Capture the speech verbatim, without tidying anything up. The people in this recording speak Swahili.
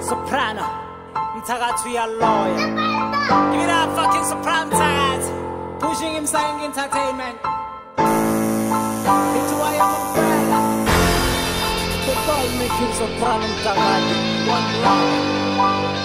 Soprano, Mtakatu ya lawyer. Give me that fucking soprano tag. Pushing him saying entertainment. It's why I'm umbrella. The ball making soprano Mtakatu. One love.